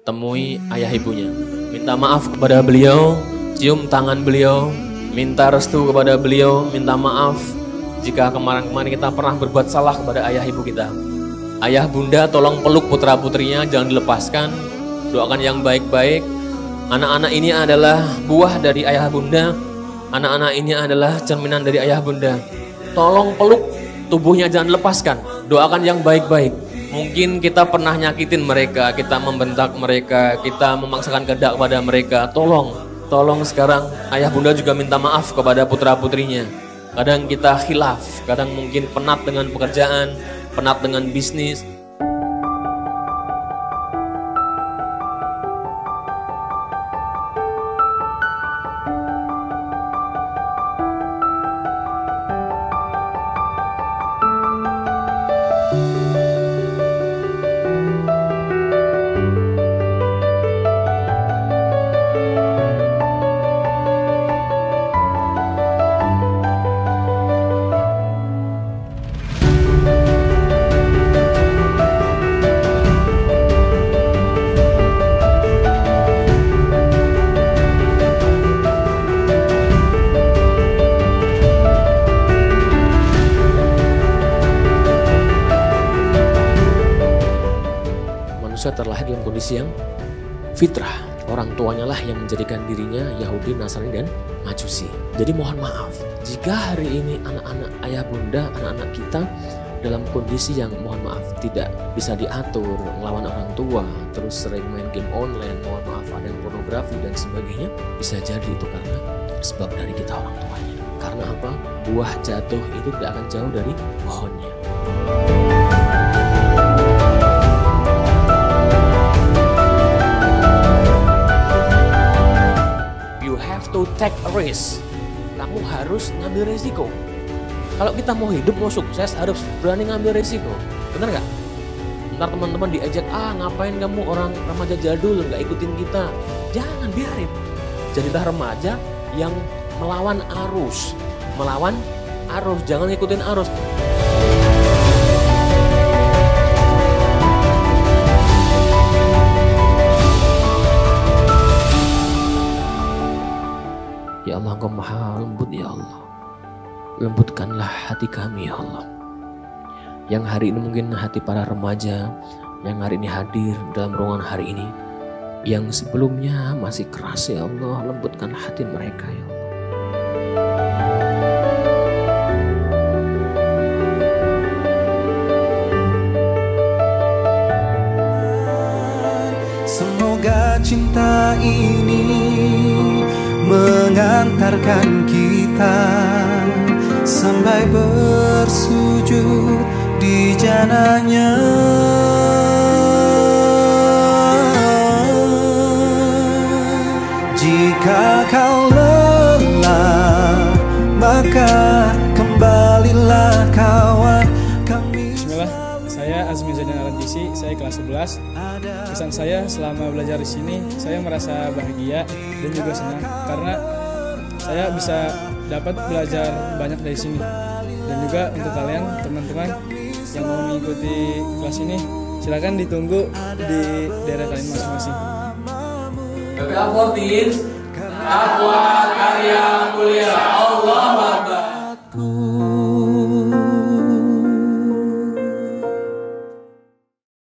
temui ayah ibunya. Minta maaf kepada beliau, cium tangan beliau, minta restu kepada beliau, minta maaf jika kemarin-kemarin kita pernah berbuat salah kepada ayah ibu kita. Ayah bunda tolong peluk putra putrinya, jangan dilepaskan, doakan yang baik-baik. Anak-anak ini adalah buah dari ayah bunda, anak-anak ini adalah cerminan dari ayah bunda. Tolong peluk tubuhnya, jangan lepaskan, doakan yang baik-baik. Mungkin kita pernah nyakitin mereka, kita membentak mereka, kita memaksakan kehendak kepada mereka. Tolong sekarang ayah bunda juga minta maaf kepada putra putrinya. Kadang kita khilaf, kadang mungkin penat dengan pekerjaan, penat dengan bisnis. Manusia terlahir dalam kondisi yang fitrah. Orang tuanya lah yang menjadikan dirinya Yahudi, Nasrani, dan Majusi. Jadi mohon maaf, jika hari ini anak-anak ayah bunda, anak-anak kita dalam kondisi yang mohon maaf tidak bisa diatur, melawan orang tua, terus sering main game online, mohon maaf ada yang pornografi dan sebagainya, bisa jadi itu karena sebab dari kita orang tuanya. Karena apa? Buah jatuh itu tidak akan jauh dari pohonnya. To take a risk, kamu harus ngambil resiko. Kalau kita mau hidup, mau sukses, harus berani ngambil resiko. Bener nggak? Ntar teman-teman diajak, ngapain kamu orang remaja jadul nggak ikutin kita? Jangan, biarin. Jadilah remaja yang melawan arus, jangan ikutin arus. Ya Allah, Engkau maha lembut ya Allah. Lembutkanlah hati kami ya Allah. Yang hari ini mungkin hati para remaja, yang hari ini hadir dalam ruangan hari ini, yang sebelumnya masih keras ya Allah, lembutkan hati mereka ya Allah. Semoga cinta ini mengantarkan kita sampai bersujud di jananya. Jika kau lelah, maka kembalilah kawan kami. Bismillah, saya Azmi Zaidan Al-Jisi, saya kelas 11. Kesan saya selama belajar di sini, saya merasa bahagia dan juga senang karena saya bisa dapat belajar banyak dari sini. Dan juga untuk kalian teman-teman yang mau mengikuti kelas ini, silakan ditunggu di daerah kalian masing-masing. PPA 14, Takwa Karya Mulia. Allahu Akbar.